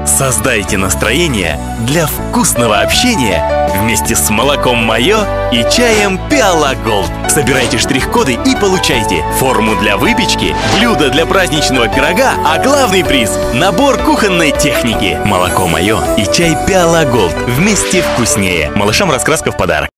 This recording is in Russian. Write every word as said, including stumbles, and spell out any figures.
Создайте настроение для вкусного общения вместе с молоком Майо и чаем Пиала Голд. Собирайте штрих-коды и получайте форму для выпечки, блюдо для праздничного пирога, а главный приз – набор кухонной техники. Молоко Майо и чай Пиала Голд. Вместе вкуснее. Малышам раскраска в подарок.